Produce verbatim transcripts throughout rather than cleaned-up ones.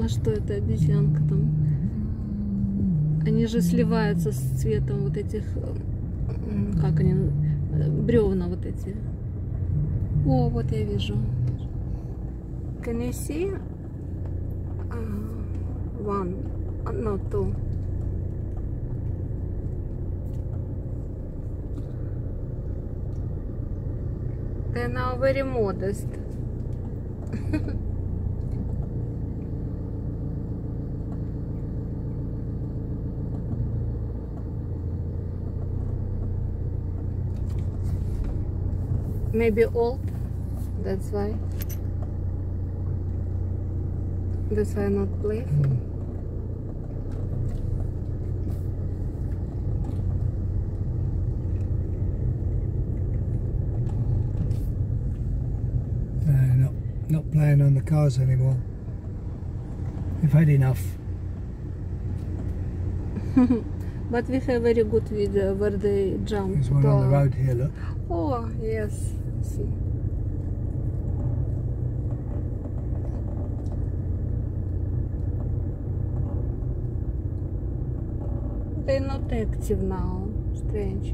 А что это, обезьянка там? Они же сливаются с цветом вот этих, как они, бревна вот эти. О, вот я вижу. Can you see? Uh, one, no, two. They're now very modest. Maybe old, that's why. That's why not playful. No, not not playing on the cars anymore. We've had enough. But we have very good video where they jump. There's one on the road here, look. Oh, yes. See. They're not active now. Strange.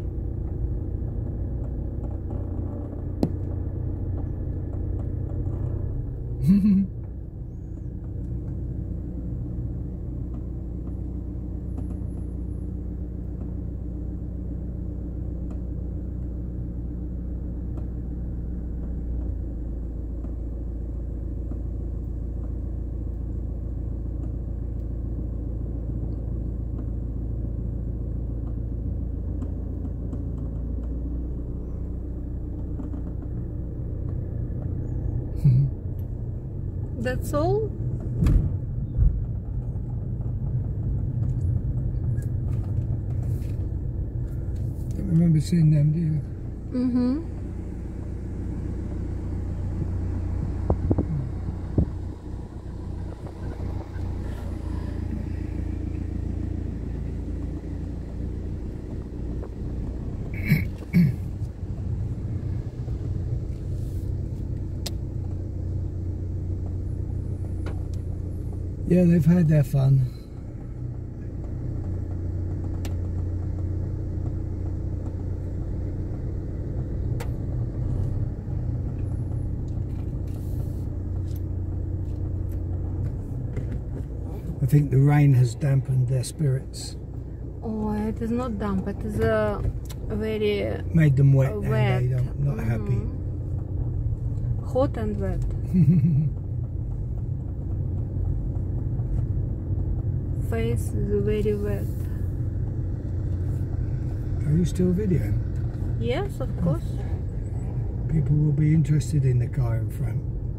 That's all? Don't remember seeing them, do you? Mm-hmm. Yeah, they've had their fun. I think the rain has dampened their spirits. Oh, it is not damp. It is uh, very Made them wet, uh, and wet. they don't, not Mm-hmm. happy. Hot and wet. Face is very wet. Are you still videoing? Yes, of course. People will be interested in the car in front.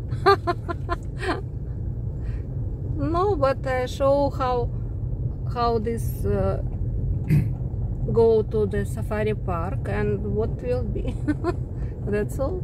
No, but I show how how this uh, go to the safari park and what will be. That's all.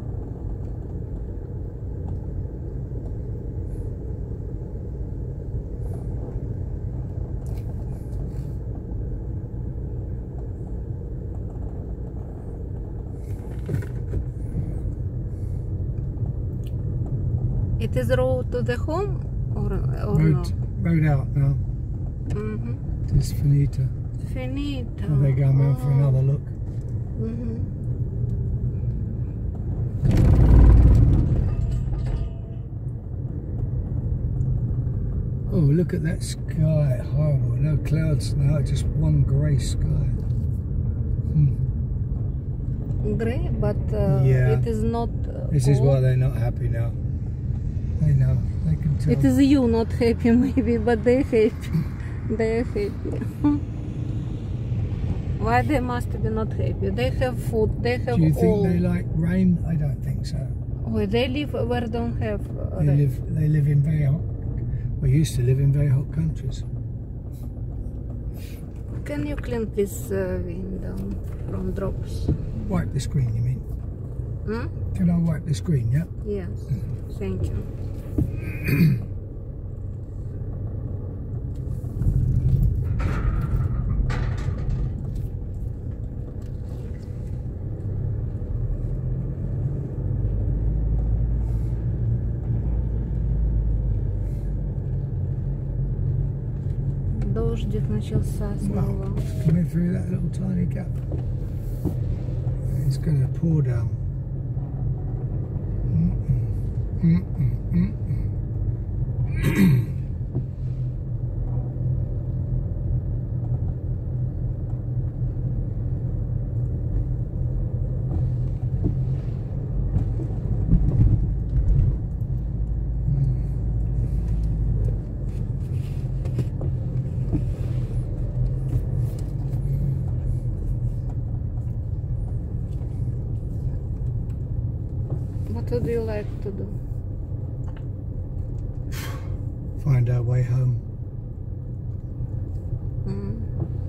It is road to the home or, or Road, no? road out now. Mm-hmm. It's finita. Finito. Well, they're going round for another look. Mm-hmm. Oh, look at that sky. Horrible. No clouds now, just one grey sky. Hmm. Grey, but uh, Yeah. it is not. Uh, This is why old. they're not happy now. They know. They can tell. It is you not happy, maybe, but they happy. They are happy. Why they must be not happy? They have food. They have Do you think all. they like rain? I don't think so. Oh, they live where don't have uh, They rain. live. They live in very hot. We used to live in very hot countries. Can you clean this uh, window from drops? Wipe the screen, you mean? Hmm? Can I wipe the screen? Yeah. Yes. Thank you. Дождик начался снова. Wow, it's coming through that little tiny gap. It's going to pour down. Mm-mm. Mm-mm. Mm-mm. What do you like to do? Find our way home. Mm.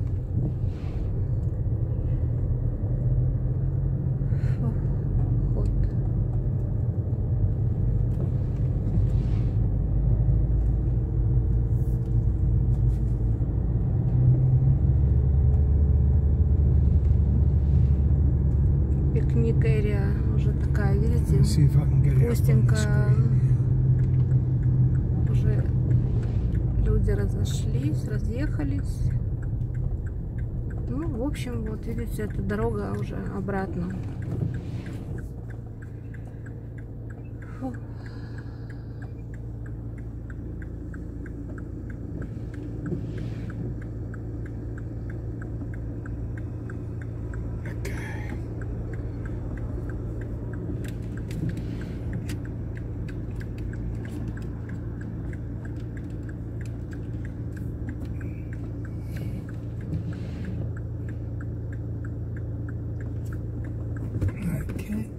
Фу, ход. Пикник area уже такая, видите? Let's see if I can get it up on the Пустенько. screen. Уже люди разошлись, разъехались. Ну, в общем, вот видите, эта дорога уже обратно. Фу. Okay.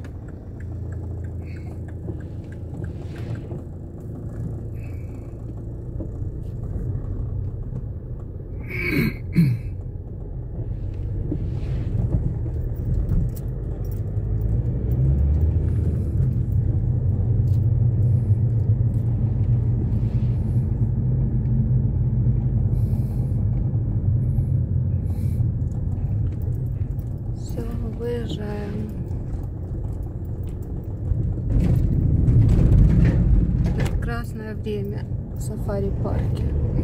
Все, выезжаем. Прекрасное время в сафари-парке.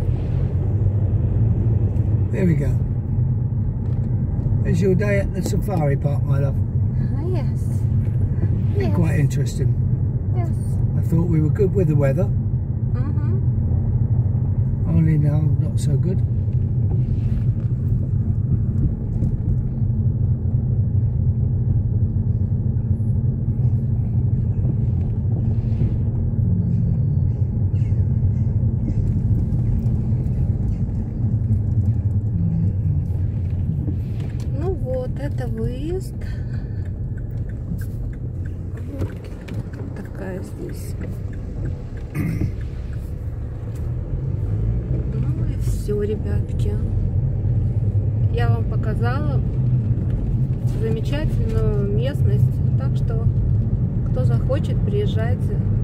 There we go. There's your day at the safari park, my love. Ah, yes. Been Yes. quite interesting. Yes. I thought we were good with the weather, Mhm. only now not so good. Ну вот, это выезд. Вот такая здесь. Ну и все, ребятки. Я вам показала замечательную местность. Так что, кто захочет, приезжайте.